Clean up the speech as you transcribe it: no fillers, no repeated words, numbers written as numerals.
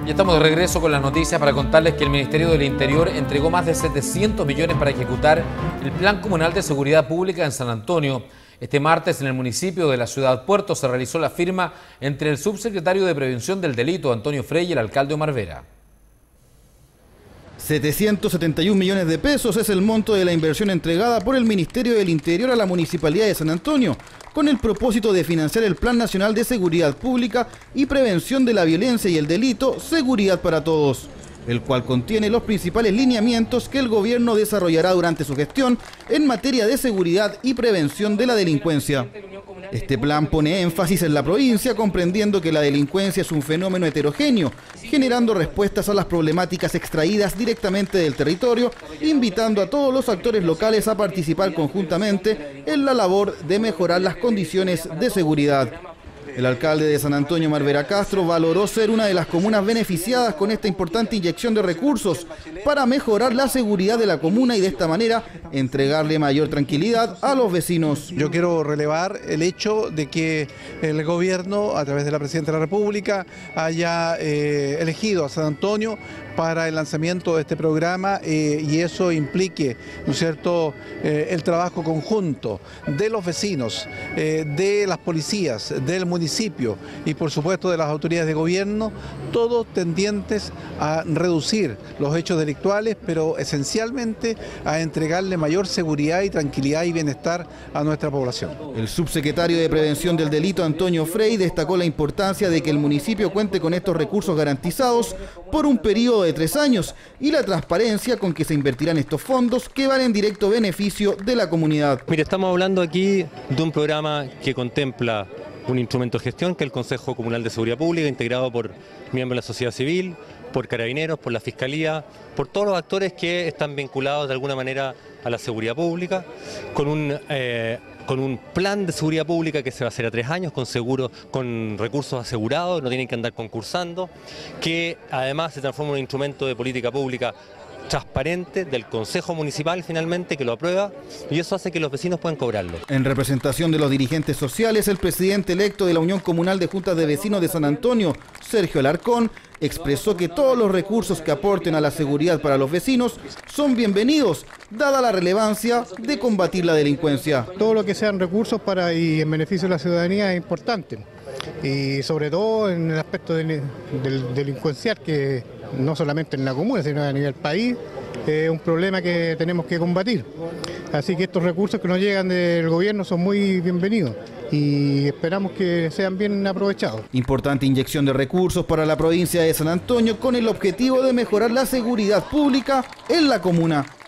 Ya estamos de regreso con las noticias para contarles que el Ministerio del Interior entregó más de 700 millones para ejecutar el Plan Comunal de Seguridad Pública en San Antonio. Este martes en el municipio de la Ciudad Puerto se realizó la firma entre el subsecretario de Prevención del Delito, Antonio Frey, y el alcalde Omar Vera. 771 millones de pesos es el monto de la inversión entregada por el Ministerio del Interior a la Municipalidad de San Antonio, con el propósito de financiar el Plan Nacional de Seguridad Pública y Prevención de la Violencia y el Delito, Seguridad para Todos, el cual contiene los principales lineamientos que el gobierno desarrollará durante su gestión en materia de seguridad y prevención de la delincuencia. Este plan pone énfasis en la provincia, comprendiendo que la delincuencia es un fenómeno heterogéneo, generando respuestas a las problemáticas extraídas directamente del territorio, invitando a todos los actores locales a participar conjuntamente en la labor de mejorar las condiciones de seguridad. El alcalde de San Antonio, Omar Vera Castro, valoró ser una de las comunas beneficiadas con esta importante inyección de recursos para mejorar la seguridad de la comuna y de esta manera entregarle mayor tranquilidad a los vecinos. Yo quiero relevar el hecho de que el gobierno, a través de la Presidenta de la República, haya elegido a San Antonio para el lanzamiento de este programa y eso implique, ¿no es cierto?, el trabajo conjunto de los vecinos, de las policías, del municipio y por supuesto de las autoridades de gobierno, todos tendientes a reducir los hechos delictuales, pero esencialmente a entregarle mayor seguridad y tranquilidad y bienestar a nuestra población. El subsecretario de Prevención del Delito, Antonio Frey, destacó la importancia de que el municipio cuente con estos recursos garantizados por un periodo de 3 años y la transparencia con que se invertirán estos fondos que van en directo beneficio de la comunidad. Mire, estamos hablando aquí de un programa que contempla un instrumento de gestión que es el Consejo Comunal de Seguridad Pública, integrado por miembros de la sociedad civil, por carabineros, por la Fiscalía, por todos los actores que están vinculados de alguna manera a la seguridad pública, con un plan de seguridad pública que se va a hacer a 3 años, con recursos asegurados, no tienen que andar concursando, que además se transforma en un instrumento de política pública transparente del Consejo Municipal finalmente, que lo aprueba, y eso hace que los vecinos puedan cobrarlo. En representación de los dirigentes sociales, el presidente electo de la Unión Comunal de Juntas de Vecinos de San Antonio, Sergio Alarcón, expresó que todos los recursos que aporten a la seguridad para los vecinos son bienvenidos, dada la relevancia de combatir la delincuencia. Todo lo que sean recursos para y en beneficio de la ciudadanía es importante, y sobre todo en el aspecto del delincuencial, que no solamente en la comuna, sino a nivel país, es un problema que tenemos que combatir. Así que estos recursos que nos llegan del gobierno son muy bienvenidos y esperamos que sean bien aprovechados. Importante inyección de recursos para la provincia de San Antonio con el objetivo de mejorar la seguridad pública en la comuna.